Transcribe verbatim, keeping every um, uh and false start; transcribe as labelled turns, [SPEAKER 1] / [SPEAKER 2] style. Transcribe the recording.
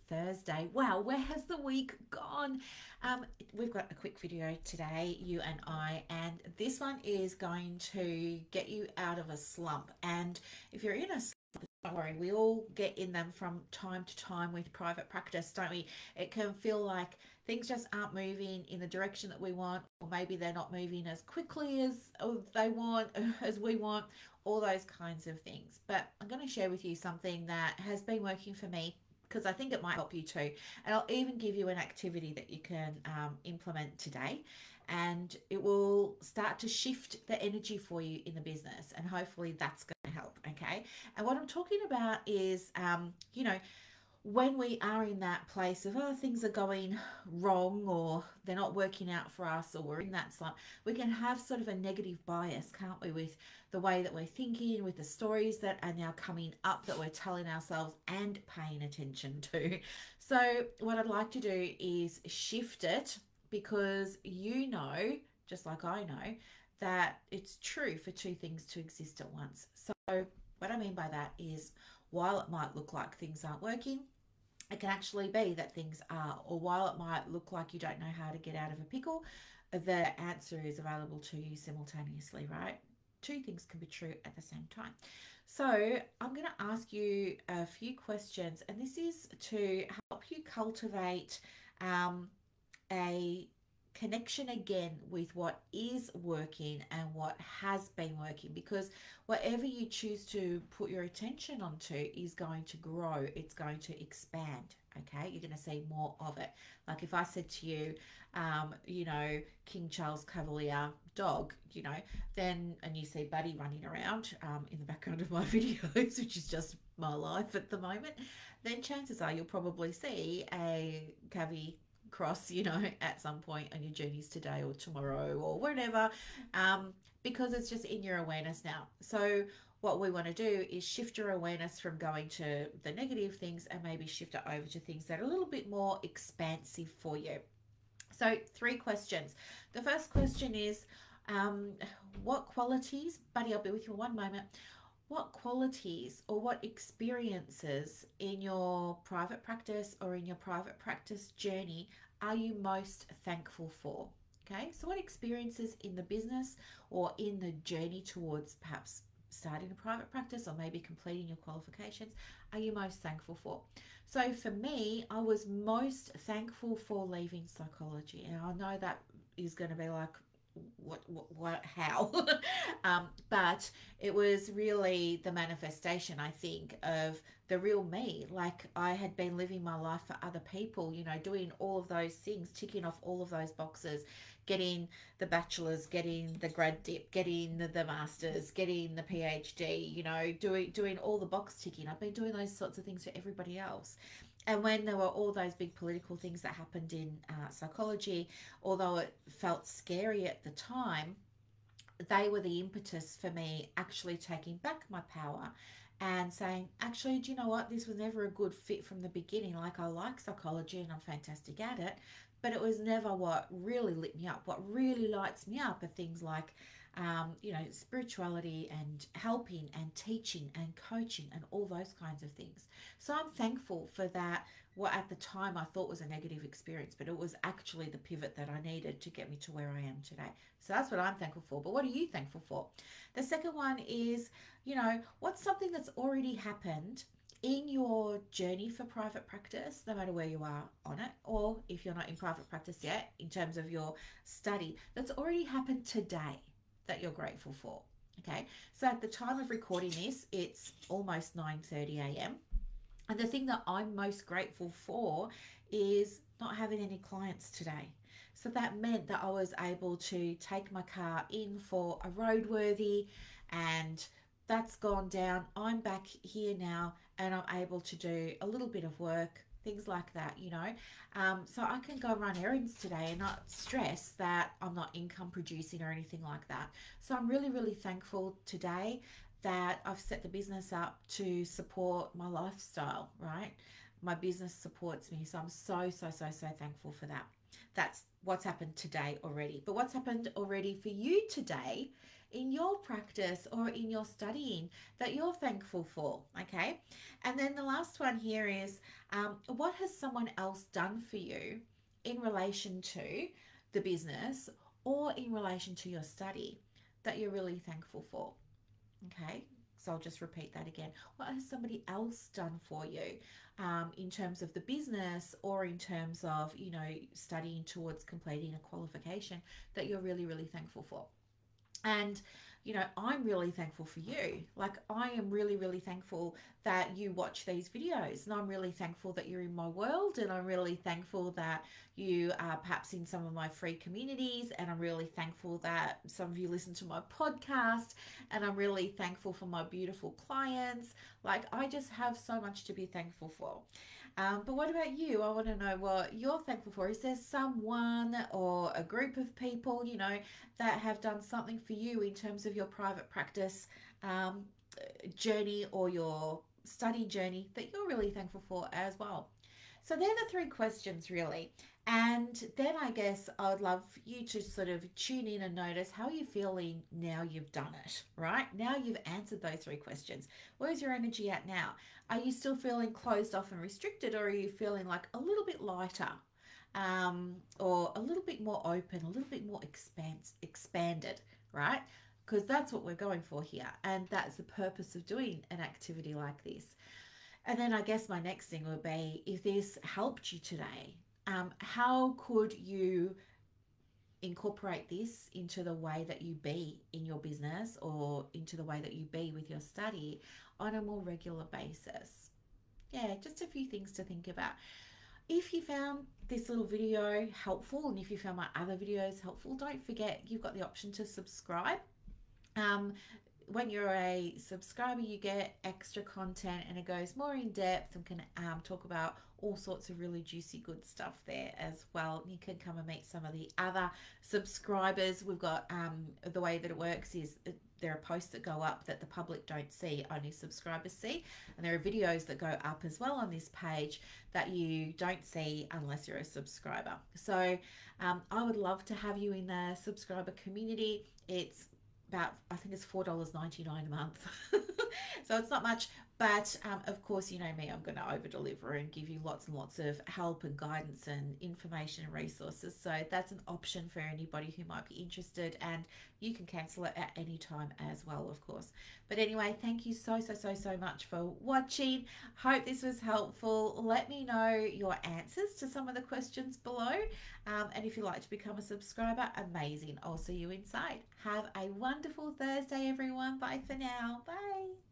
[SPEAKER 1] Thursday. Wow, where has the week gone? Um, we've got a quick video today, you and I, and this one is going to get you out of a slump. And if you're in a slump, don't worry, we all get in them from time to time with private practice, don't we? It can feel like things just aren't moving in the direction that we want, or maybe they're not moving as quickly as they want, as we want, all those kinds of things. But I'm going to share with you something that has been working for me because I think it might help you too. And I'll even give you an activity that you can um, implement today, and it will start to shift the energy for you in the business. And hopefully that's going to help. Okay. And what I'm talking about is, um, you know, when we are in that place of, oh, things are going wrong or they're not working out for us or we're in that slump, we can have sort of a negative bias, can't we, with the way that we're thinking, with the stories that are now coming up that we're telling ourselves and paying attention to. So what I'd like to do is shift it, because you know, just like I know, that it's true for two things to exist at once. So what I mean by that is, while it might look like things aren't working, it can actually be that things are. Or while it might look like you don't know how to get out of a pickle, the answer is available to you simultaneously, right? Two things can be true at the same time. So I'm going to ask you a few questions, and this is to help you cultivate um, a connection again with what is working and what has been working, because whatever you choose to put your attention onto is going to grow, it's going to expand. Okay, you're going to see more of it. Like if I said to you, um, you know, King Charles Cavalier dog, you know, then, and you see Buddy running around um, in the background of my videos, which is just my life at the moment, then chances are you'll probably see a Cavi cross, you know, at some point on your journeys today or tomorrow or whenever, um, because it's just in your awareness now. So what we want to do is shift your awareness from going to the negative things and maybe shift it over to things that are a little bit more expansive for you. So three questions. The first question is, um, what qualities, Buddy, I'll be with you in one moment. What qualities or what experiences in your private practice or in your private practice journey are you most thankful for? Okay, so what experiences in the business or in the journey towards perhaps starting a private practice or maybe completing your qualifications are you most thankful for? So for me, I was most thankful for leaving psychology. And I know that is going to be like, what, what, what how? um, but it was really the manifestation, I think, of the real me. Like I had been living my life for other people, you know, doing all of those things, ticking off all of those boxes, getting the bachelor's, getting the grad dip, getting the, the master's, getting the PhD, you know, doing doing all the box ticking. I've been doing those sorts of things for everybody else. And when there were all those big political things that happened in uh, psychology, although it felt scary at the time, they were the impetus for me actually taking back my power and saying, actually, do you know what? This was never a good fit from the beginning. Like I like psychology and I'm fantastic at it, but it was never what really lit me up. What really lights me up are things like um, you know, spirituality and helping and teaching and coaching and all those kinds of things. So I'm thankful for that. What at the time I thought was a negative experience, but it was actually the pivot that I needed to get me to where I am today. So that's what I'm thankful for. But what are you thankful for? The second one is, you know, what's something that's already happened in your journey for private practice, no matter where you are on it, or if you're not in private practice yet, in terms of your study, that's already happened today that you're grateful for. Okay, so at the time of recording this, it's almost nine thirty a m and the thing that I'm most grateful for is not having any clients today. So that meant that I was able to take my car in for a roadworthy, and that's gone down. I'm back here now and I'm able to do a little bit of work, things like that, you know. Um, so I can go run errands today and not stress that I'm not income producing or anything like that. So I'm really, really thankful today that I've set the business up to support my lifestyle, right? My business supports me. So I'm so, so, so, so thankful for that. That's what's happened today already. But what's happened already for you today in your practice or in your studying that you're thankful for, okay? And then the last one here is um, what has someone else done for you in relation to the business or in relation to your study that you're really thankful for, okay? So I'll just repeat that again. What has somebody else done for you um, in terms of the business or in terms of, you know, studying towards completing a qualification that you're really, really thankful for? And, you know, I'm really thankful for you. Like, I am really, really thankful that you watch these videos. And I'm really thankful that you're in my world. And I'm really thankful that you are perhaps in some of my free communities. And I'm really thankful that some of you listen to my podcast. And I'm really thankful for my beautiful clients. Like, I just have so much to be thankful for. Um, but what about you? I want to know what you're thankful for. Is there someone or a group of people, you know, that have done something for you in terms of your private practice um, journey or your study journey that you're really thankful for as well? So they're the three questions really. And then I guess I would love you to sort of tune in and notice how you're feeling now you've done it, right? Now you've answered those three questions. Where's your energy at now? Are you still feeling closed off and restricted, or are you feeling like a little bit lighter um, or a little bit more open, a little bit more expans expanded, right? Because that's what we're going for here. And that's the purpose of doing an activity like this. And then I guess my next thing would be, if this helped you today, um, how could you incorporate this into the way that you be in your business or into the way that you be with your study on a more regular basis? Yeah, just a few things to think about. If you found this little video helpful, and if you found my other videos helpful, don't forget you've got the option to subscribe. Um, when you're a subscriber, you get extra content and it goes more in depth and can um, talk about all sorts of really juicy good stuff there as well. You can come and meet some of the other subscribers. We've got um, the way that it works is there are posts that go up that the public don't see, only subscribers see, and there are videos that go up as well on this page that you don't see unless you're a subscriber. So um, I would love to have you in the subscriber community. It's about, I think it's four dollars ninety-nine a month. So it's not much, but um, of course, you know me, I'm going to over deliver and give you lots and lots of help and guidance and information and resources. So that's an option for anybody who might be interested, and you can cancel it at any time as well, of course. But anyway, thank you so, so, so, so much for watching. Hope this was helpful. Let me know your answers to some of the questions below. Um, and if you'd like to become a subscriber, amazing. I'll see you inside. Have a wonderful Thursday, everyone. Bye for now. Bye.